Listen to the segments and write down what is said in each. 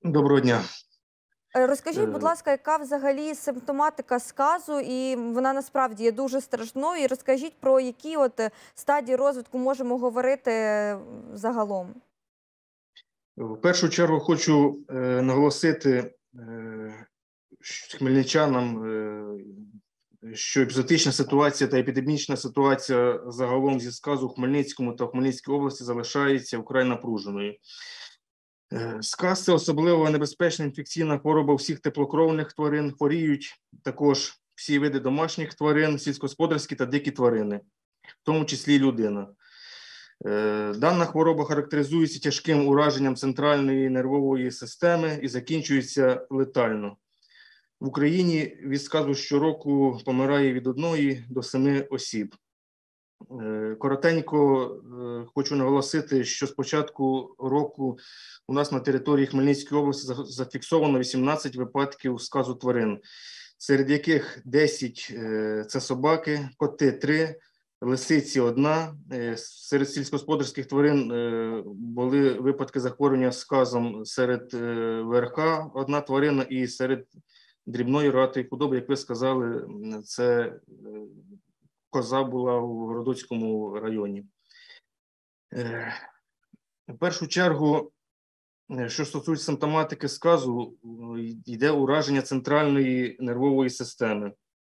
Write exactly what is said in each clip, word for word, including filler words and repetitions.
Доброго дня. Е, Розкажіть, будь Е, ласка, яка взагалі симптоматика сказу, і вона насправді є дуже страшною. І розкажіть, про які от е, стадії розвитку можемо говорити е, загалом. В першу чергу хочу е, наголосити е, щ- хмельничанам, е, що епізотична ситуація та епідемічна ситуація загалом зі сказу в Хмельницькому та в Хмельницькій області залишається вкрай напруженою. Е, Сказ – це особливо небезпечна інфекційна хвороба всіх теплокровних тварин. Хворіють також всі види домашніх тварин, сільськогосподарські та дикі тварини, в тому числі і людина. Е, Дана хвороба характеризується тяжким ураженням центральної нервової системи і закінчується летально. В Україні від сказу щороку помирає від одної до семи осіб. Е, Коротенько е, хочу наголосити, що з початку року у нас на території Хмельницької області за- зафіксовано вісімнадцять випадків сказу тварин, серед яких десять е, – це собаки, коти – три, лисиці – одна. Е, Серед сільськогосподарських тварин е, були випадки захворювання сказом серед е, верха – одна тварина, і серед дрібної рогатої худоби, як ви сказали, м, це е, коза була у Городоцькому районі. Е, В першу чергу, е, що стосується симптоматики сказу, е, йде ураження центральної нервової системи.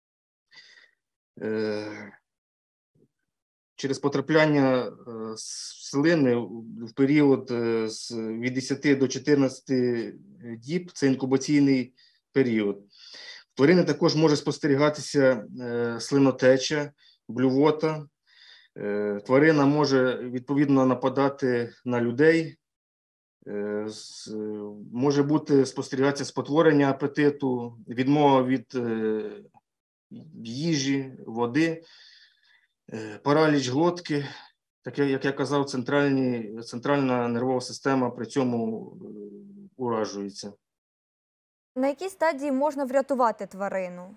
Е, Через потрапляння е, слини в період е, з від десяти до чотирнадцяти діб, це інкубаційний період. В тварини також може спостерігатися е, слинотеча, блювота. Е, Тварина може відповідно нападати на людей. Е, з- Може бути спостерігатися спотворення апетиту, відмова від е, їжі, води, е, параліч глотки. Таке, як я казав, центральні, центральна нервова система при цьому е, уражується. На якій стадії можна врятувати тварину?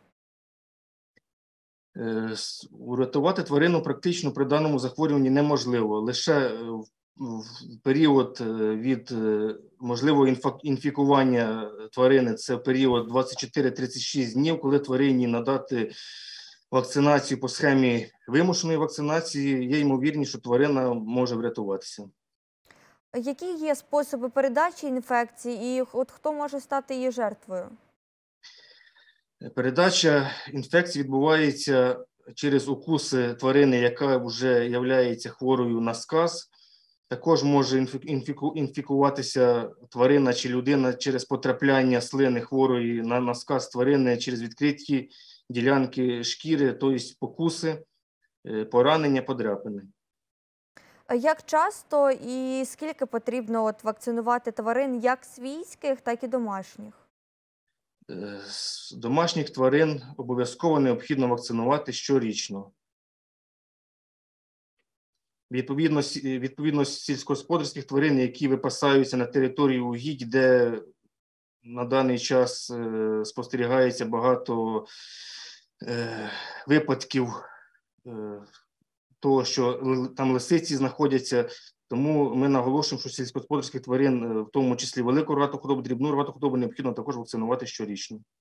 Е, с- Урятувати тварину практично при даному захворюванні неможливо. Лише е, в в період е, від е, можливого інфа- інфікування тварини, це період двадцять чотири тридцять шість днів, коли тварині надати вакцинацію по схемі вимушеної вакцинації, є ймовірність, що тварина може врятуватися. Які є способи передачі інфекції, і от хто може стати її жертвою? Передача інфекції відбувається через укуси тварини, яка вже є хворою на сказ. Також може інфі- інфіку- інфікуватися тварина чи людина через потрапляння слини хворої на, на сказ тварини через відкриті ділянки шкіри, тобто покуси, е, поранення, подряпини. Е, Як часто і скільки потрібно от вакцинувати тварин як свійських, так і домашніх? Е, з Домашніх тварин обов'язково необхідно вакцинувати щорічно. Відповідно, сі- відповідно сільськогосподарських тварин, які випасаються на території угідь, де на даний час е, спостерігається багато е, випадків е, того, що л- там лисиці знаходяться. Тому ми наголошуємо, що сільськогосподарських тварин, е, в тому числі велику рогату худобу, дрібну рогату худобу, необхідно також вакцинувати щорічно.